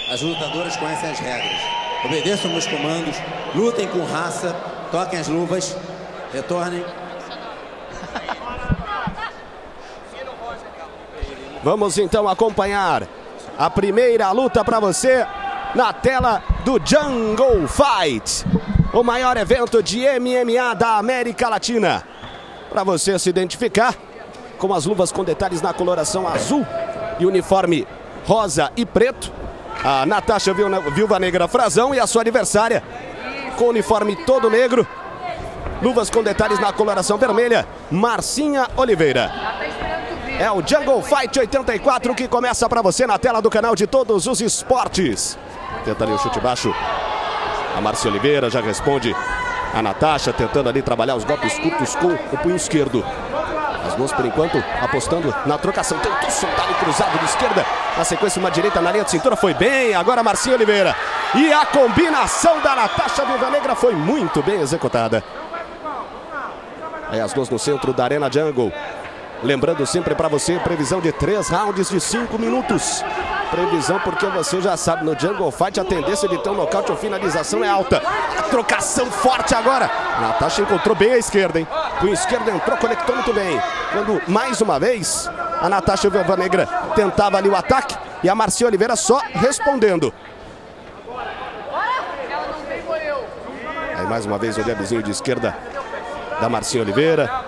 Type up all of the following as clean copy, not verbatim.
As lutadoras conhecem as regras. Obedeçam meus comandos, lutem com raça, toquem as luvas, retornem. Vamos então acompanhar a primeira luta para você na tela do Jungle Fight, o maior evento de MMA da América Latina. Para você se identificar com as luvas com detalhes na coloração azul e uniforme rosa e preto, a Natasha Viúva Negra Frazão, e a sua adversária com uniforme todo negro, luvas com detalhes na coloração vermelha, Marcinha Oliveira. É o Jungle Fight 84 que começa para você na tela do canal de Todos os Esportes. Tenta ali o chute baixo. A Marcinha Oliveira já responde. A Natasha tentando ali trabalhar os golpes curtos com o punho esquerdo. As duas, por enquanto, apostando na trocação. Tentou soltar o cruzado de esquerda. Na sequência, uma direita na linha de cintura. Foi bem. Agora a Marcinha Oliveira. E a combinação da Natasha Viúva Negra foi muito bem executada. Aí as duas no centro da Arena Jungle. Lembrando sempre para você, previsão de 3 rounds de 5 minutos. Previsão porque você já sabe, no Jungle Fight a tendência de ter um nocaute ou finalização é alta. A trocação forte agora. A Natasha encontrou bem a esquerda, hein? O esquerdo entrou, conectou muito bem. Quando, mais uma vez, a Natasha Viúva Negra tentava ali o ataque e a Marcinha Oliveira só respondendo. Aí mais uma vez o jabzinho de esquerda da Marcinha Oliveira.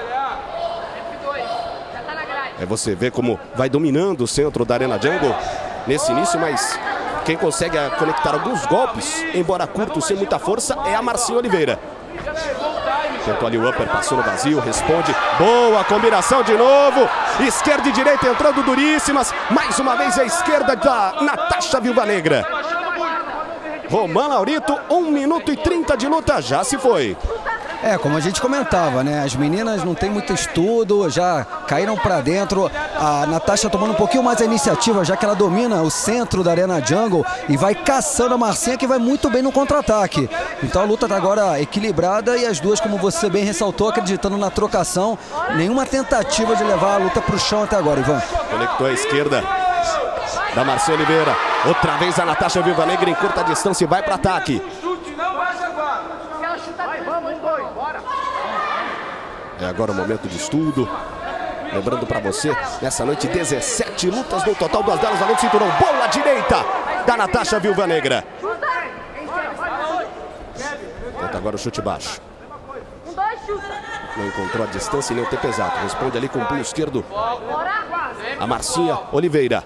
Aí você vê como vai dominando o centro da Arena Jungle nesse início, mas quem consegue conectar alguns golpes, embora curto, sem muita força, é a Marcinha Oliveira. Tentou ali o upper, passou no vazio, responde. Boa combinação de novo. Esquerda e direita entrando duríssimas. Mais uma vez a esquerda da Natasha Viúva Negra. Roman Laurito, 1 minuto e 30 de luta, já se foi. Como a gente comentava, né? As meninas não têm muito estudo, já caíram para dentro. A Natasha tomando um pouquinho mais a iniciativa, já que ela domina o centro da Arena Jungle e vai caçando a Marcinha, que vai muito bem no contra-ataque. Então a luta está agora equilibrada e as duas, como você bem ressaltou, acreditando na trocação. Nenhuma tentativa de levar a luta para o chão até agora, Ivan. Conectou a esquerda da Marcinha Oliveira. Outra vez a Natasha Viúva Negra em curta distância e vai para ataque. É agora o momento de estudo. Lembrando para você, nessa noite 17 lutas no total, 2 delas valendo cinturão. Boa direita da Natasha Viúva Negra. Tenta agora o chute baixo. Não encontrou a distância e nem o tempo exato. Responde ali com o punho esquerdo a Marcinha Oliveira.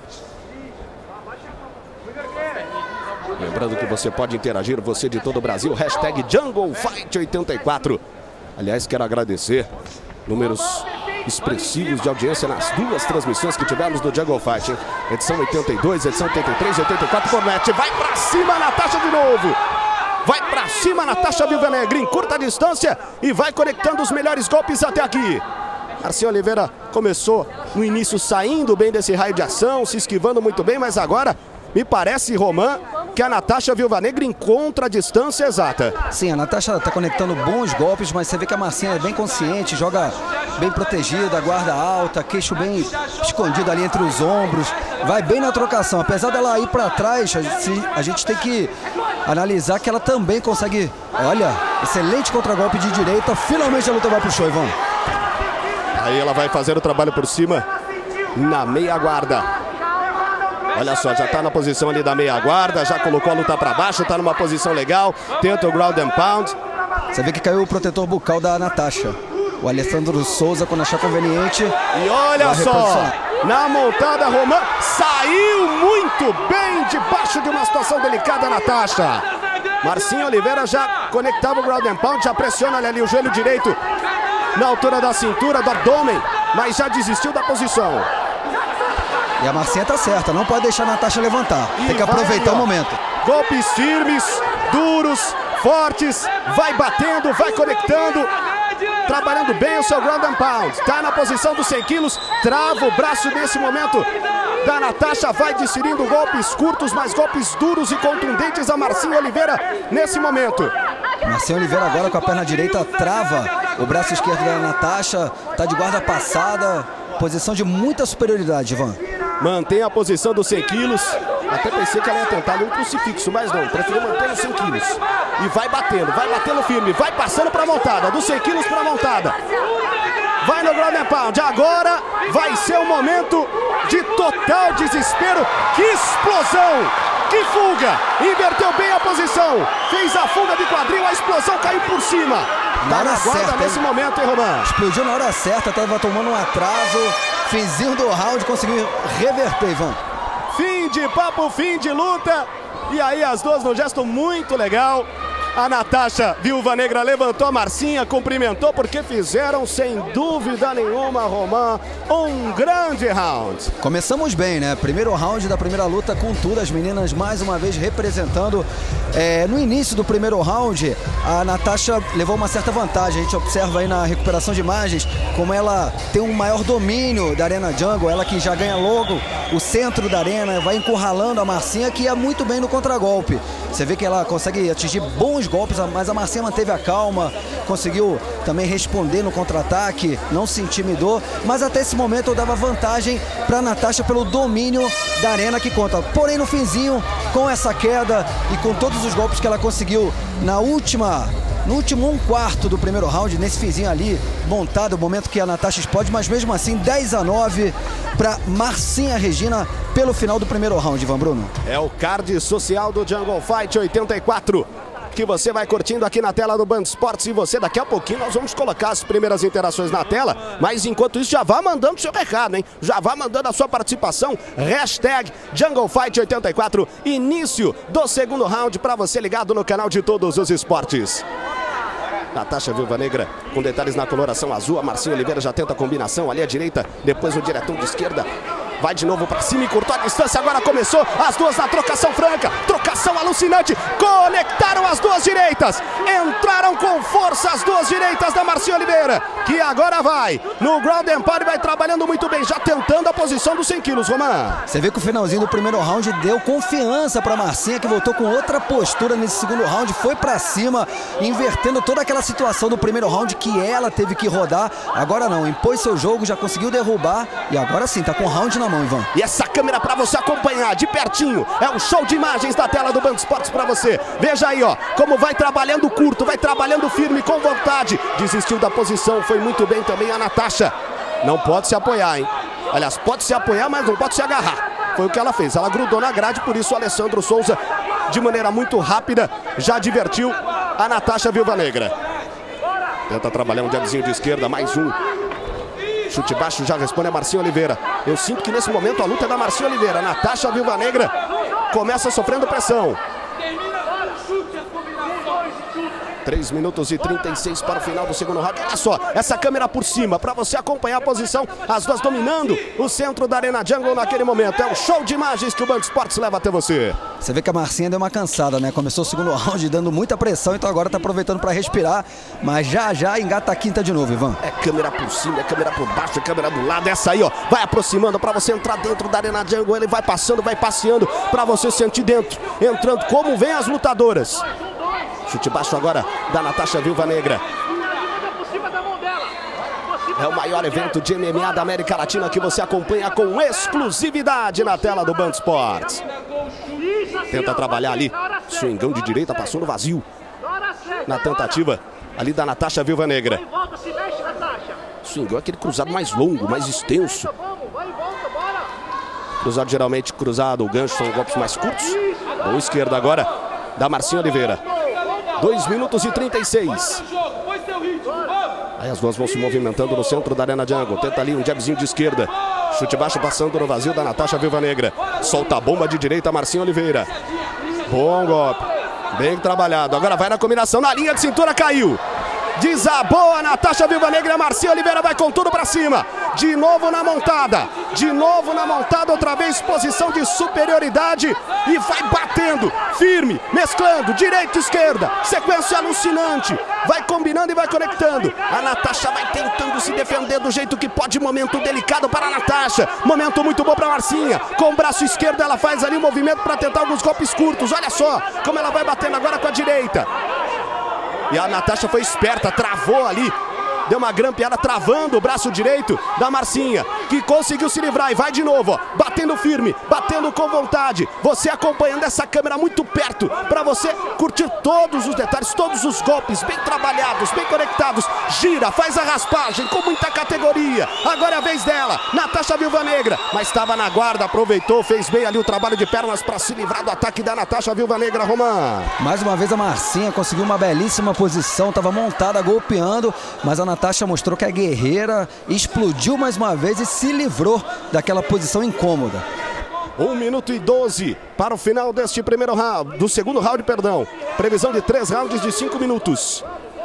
Lembrando que você pode interagir, você de todo o Brasil, hashtag JungleFight84. Aliás, quero agradecer números expressivos de audiência nas 2 transmissões que tivemos do Jungle Fight, hein? Edição 82, edição 83 e 84 por net. Vai pra cima a Natasha de novo. Vai pra cima a Natasha Viúva Negra em curta distância e vai conectando os melhores golpes até aqui. Marcinha Oliveira começou no início saindo bem desse raio de ação, se esquivando muito bem, mas agora me parece, Roman, que a Natasha Viúva Negra encontra a distância exata. Sim, a Natasha está conectando bons golpes, mas você vê que a Marcinha é bem consciente, joga bem protegida, guarda alta, queixo bem escondido ali entre os ombros, vai bem na trocação. Apesar dela ir para trás, a gente tem que analisar que ela também consegue, olha, excelente contragolpe de direita. Finalmente a luta vai pro show, Ivan. Aí ela vai fazer o trabalho por cima na meia guarda. Olha só, já está na posição ali da meia guarda, já colocou a luta para baixo, está numa posição legal, tenta o ground and pound. Você vê que caiu o protetor bucal da Natasha. O Alessandro Souza, quando achar conveniente. E olha só, na montada, Roman saiu muito bem debaixo de uma situação delicada, Natasha. Marcinha Oliveira já conectava o ground and pound, já pressiona ali o joelho direito na altura da cintura, do abdômen, mas já desistiu da posição. E a Marcinha tá certa, não pode deixar a Natasha levantar. Tem que aproveitar o momento. Golpes firmes, duros, fortes, vai batendo, vai conectando, trabalhando bem o seu ground and pound. Tá na posição dos 100 quilos, trava o braço nesse momento da Natasha, vai desferindo golpes curtos, mas golpes duros e contundentes a Marcinha Oliveira nesse momento. Marcinha Oliveira agora com a perna direita trava o braço esquerdo da Natasha, tá de guarda passada, posição de muita superioridade, Ivan. Mantém a posição dos 100 quilos Até pensei que ela ia tentar ali um crucifixo, mas não, preferiu manter os 100 quilos. E vai batendo firme, vai passando para a montada, dos 100 quilos para a montada. Vai no ground and pound, agora vai ser um momento de total desespero. Que explosão, que fuga, inverteu bem a posição, fez a fuga de quadril, a explosão caiu por cima. Na hora certa, nesse momento, hein, Roman? Explodiu na hora certa, estava tomando um atraso, finzinho do round, conseguiu reverter, Ivan. Fim de papo, fim de luta. E aí as duas num gesto muito legal. A Natasha Viúva Negra levantou a Marcinha, cumprimentou porque fizeram sem dúvida nenhuma, Roman, um grande round. Começamos bem, né? Primeiro round da primeira luta com tudo, as meninas mais uma vez representando. No início do primeiro round, a Natasha levou uma certa vantagem. A gente observa aí na recuperação de imagens como ela tem um maior domínio da Arena Jungle, ela que já ganha logo o centro da arena, vai encurralando a Marcinha, que ia muito bem no contragolpe. Você vê que ela consegue atingir bons golpes, mas a Marcinha manteve a calma, conseguiu também responder no contra-ataque, não se intimidou, mas até esse momento eu dava vantagem para a Natasha pelo domínio da arena que conta. Porém, no finzinho, com essa queda e com todos os golpes que ela conseguiu no último 1/4 do primeiro round, nesse finzinho ali, montado, o momento que a Natasha explode, mas mesmo assim 10-9 para Marcinha Regina pelo final do primeiro round, Ivan Bruno. É o card social do Jungle Fight 84. Que você vai curtindo aqui na tela do Band Esportes. E você, daqui a pouquinho, nós vamos colocar as primeiras interações na tela. Mas enquanto isso, já vá mandando seu recado, hein? Já vá mandando a sua participação. Hashtag Jungle Fight 84. Início do segundo round para você ligado no canal de Todos os Esportes. Natasha Viúva Negra com detalhes na coloração azul. A Marcinha Oliveira já tenta a combinação ali à direita. Depois o diretão de esquerda. Vai de novo para cima e cortou a distância. Agora começou as duas na trocação franca. Trocação alucinante. Conectaram as duas direitas. Entraram com força as duas direitas da Marcinha Oliveira. Que agora vai no ground and pound, vai trabalhando muito bem. Já tentando a posição dos 100 quilos, Roman. Você vê que o finalzinho do primeiro round deu confiança para Marcinha, que voltou com outra postura nesse segundo round. Foi para cima, invertendo toda aquela situação do primeiro round que ela teve que rodar. Agora não, impôs seu jogo, já conseguiu derrubar. E agora sim, tá com o round na mão, Ivan. E essa câmera para você acompanhar de pertinho. É um show de imagens da tela do Band Esportes para você. Veja aí, ó, como vai trabalhando curto, vai trabalhando firme, com vontade. Desistiu da posição, foi muito bem também a Natasha. Não pode se apoiar, hein? Aliás, pode se apoiar, mas não pode se agarrar. Foi o que ela fez. Ela grudou na grade, por isso o Alessandro Souza, de maneira muito rápida, já divertiu a Natasha Viúva Negra. Tenta trabalhar um jabzinho de esquerda, mais um. Chute baixo, já responde a Marcinha Oliveira. Eu sinto que nesse momento a luta é da Marcinha Oliveira. A Natasha Viúva Negra começa sofrendo pressão. 3 minutos e 36 para o final do segundo round. Olha só, essa câmera por cima para você acompanhar a posição. As duas dominando o centro da Arena Jungle naquele momento. É um show de imagens que o Band Esportes leva até você. Você vê que a Marcinha deu uma cansada, né? Começou o segundo round dando muita pressão, então agora tá aproveitando para respirar. Mas já engata a quinta de novo, Ivan. É câmera por cima, é câmera por baixo, é câmera do lado. Essa aí, ó, vai aproximando para você entrar dentro da Arena Jungle. Ele vai passando, vai passeando para você sentir dentro. Entrando como vem as lutadoras. Chute baixo agora da Natasha Viúva Negra. É o maior evento de MMA da América Latina que você acompanha com exclusividade na tela do Band Esportes. Tenta trabalhar ali. Swingão de direita, passou no vazio. Na tentativa ali da Natasha Viúva Negra. Swingão é aquele cruzado mais longo, mais extenso. Cruzado geralmente cruzado, o gancho são golpes mais curtos. Mão esquerda agora da Marcinha Oliveira. 2 minutos e 36. Aí as duas vão se movimentando no centro da Arena Jungle. Tenta ali um jabzinho de esquerda. Chute baixo passando no vazio da Natasha Viúva Negra. Solta a bomba de direita, Marcinha Oliveira. Bom golpe. Bem trabalhado. Agora vai na combinação. Na linha de cintura caiu. Desabou a Natasha Viúva Negra. A Marcinha Oliveira vai com tudo pra cima. De novo na montada. De novo na montada. Outra vez posição de superioridade. E vai batendo. Firme. Mesclando. Direita e esquerda. Sequência alucinante. Vai combinando e vai conectando. A Natasha vai tentando se defender do jeito que pode. Momento delicado para a Natasha. Momento muito bom para a Marcinha. Com o braço esquerdo ela faz ali um movimento para tentar alguns golpes curtos. Olha só como ela vai batendo agora com a direita. E a Natasha foi esperta, travou ali deu uma grampeada travando o braço direito da Marcinha, que conseguiu se livrar e vai de novo, ó, batendo firme, batendo com vontade. Você acompanhando essa câmera muito perto para você curtir todos os detalhes, todos os golpes bem trabalhados, bem conectados. Gira, faz a raspagem com muita categoria. Agora é a vez dela, Natasha Viúva Negra, mas estava na guarda, aproveitou, fez bem ali o trabalho de pernas para se livrar do ataque da Natasha Viúva Negra, Roman. Mais uma vez a Marcinha conseguiu uma belíssima posição, estava montada, golpeando, mas a Natasha mostrou que é guerreira, explodiu mais uma vez e se livrou daquela posição incômoda. 1 minuto e 12 para o final deste primeiro round, do segundo round, perdão. Previsão de 3 rounds de 5 minutos.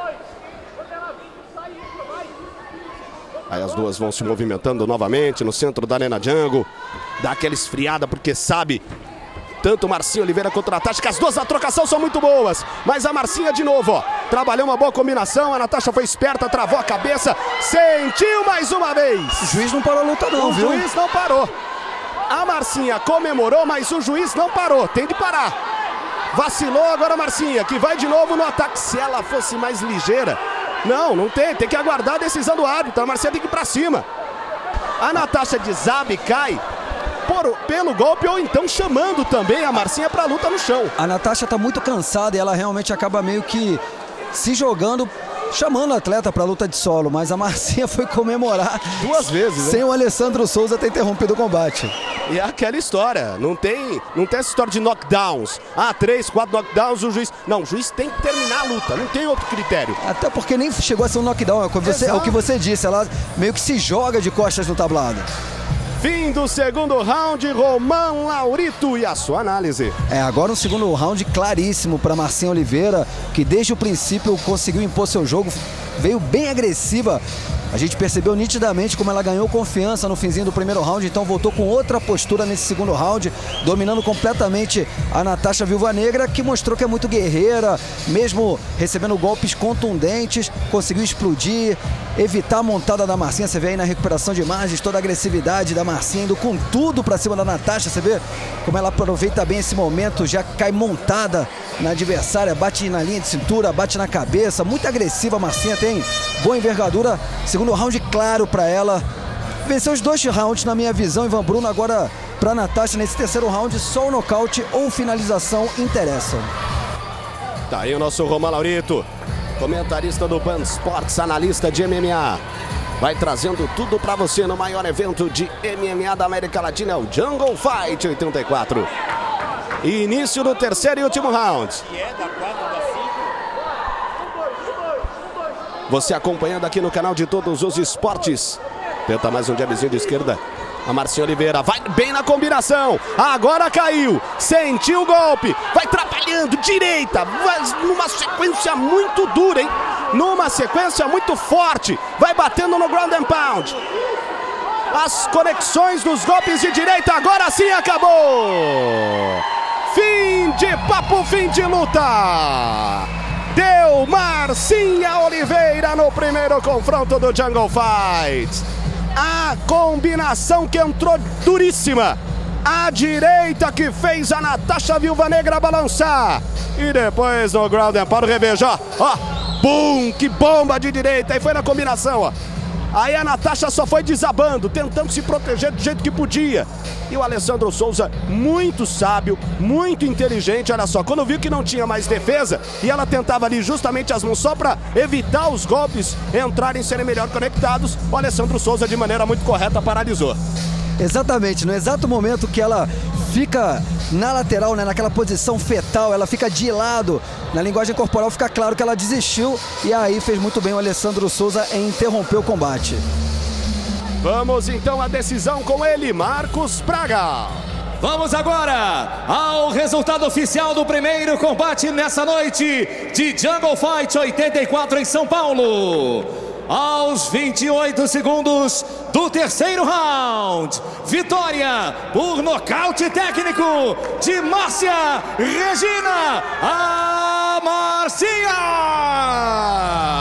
Aí as duas vão se movimentando novamente no centro da Arena Jungle. Dá aquela esfriada porque sabe, tanto Marcinha Oliveira quanto a Natasha, que as duas na trocação são muito boas. Mas a Marcinha de novo, ó, trabalhou uma boa combinação. A Natasha foi esperta, travou a cabeça, sentiu mais uma vez. O juiz não parou a luta não, viu? O juiz não parou. A Marcinha comemorou, mas o juiz não parou, tem de parar. Vacilou agora a Marcinha, que vai de novo no ataque. Se ela fosse mais ligeira, não tem que aguardar a decisão do árbitro. A Marcinha tem que ir pra cima. A Natasha desaba e cai pelo golpe, ou então chamando também a Marcinha pra luta no chão. A Natasha tá muito cansada e ela realmente acaba meio que se jogando, chamando o atleta para luta de solo, mas a Marcinha foi comemorar 2 vezes, sem o Alessandro Souza ter interrompido o combate. E é aquela história, não tem essa história de knockdowns. 3, 4 knockdowns, o juiz... Não, o juiz tem que terminar a luta, não tem outro critério. Até porque nem chegou a ser um knockdown, é o que você disse, ela meio que se joga de costas no tablado. Fim do segundo round, Roman Laurito e a sua análise. Agora um segundo round claríssimo para Marcinha Oliveira, que desde o princípio conseguiu impor seu jogo, veio bem agressiva. A gente percebeu nitidamente como ela ganhou confiança no finzinho do primeiro round, então voltou com outra postura nesse segundo round, dominando completamente a Natasha Viúva Negra, que mostrou que é muito guerreira, mesmo recebendo golpes contundentes, conseguiu explodir, evitar a montada da Marcinha. Você vê aí na recuperação de imagens toda a agressividade da Marcinha indo com tudo pra cima da Natasha. Você vê como ela aproveita bem esse momento, já cai montada na adversária, bate na linha de cintura, bate na cabeça, muito agressiva. A Marcinha tem boa envergadura. Segundo round claro pra ela, venceu os 2 rounds na minha visão. Ivan Bruno, agora pra Natasha nesse terceiro round, só o nocaute ou finalização interessam. Tá aí o nosso Roman Laurito, comentarista do Band Sports, analista de MMA. Vai trazendo tudo pra você no maior evento de MMA da América Latina, o Jungle Fight 84. Início do terceiro e último round. Você acompanhando aqui no canal de Todos os Esportes. Tenta mais um jabzinho de esquerda. A Marcinha Oliveira vai bem na combinação. Agora caiu. Sentiu o golpe. Vai trabalhando. Direita. Vai numa sequência muito dura, hein? Numa sequência muito forte. Vai batendo no ground and pound. As conexões dos golpes de direita. Agora sim acabou. Fim de papo, fim de luta. Deu Marcinha Oliveira no primeiro confronto do Jungle Fight. A combinação que entrou duríssima. A direita que fez a Natasha Viúva Negra balançar. E depois no ground and pound, reveja, ó. Bum, que bomba de direita. E foi na combinação, ó. Aí a Natasha só foi desabando, tentando se proteger do jeito que podia. E o Alessandro Souza, muito sábio, muito inteligente, olha só, quando viu que não tinha mais defesa, e ela tentava ali justamente as mãos só para evitar os golpes entrarem e serem melhor conectados, o Alessandro Souza, de maneira muito correta, paralisou. Exatamente, no exato momento que ela fica na lateral, né, naquela posição fetal, ela fica de lado, na linguagem corporal fica claro que ela desistiu, e aí fez muito bem o Alessandro Souza em interromper o combate. Vamos então à decisão com ele, Marcos Braga. Vamos agora ao resultado oficial do primeiro combate nessa noite de Jungle Fight 84 em São Paulo. Aos 28 segundos do terceiro round, vitória por nocaute técnico de Márcia Regina, a Marcinha!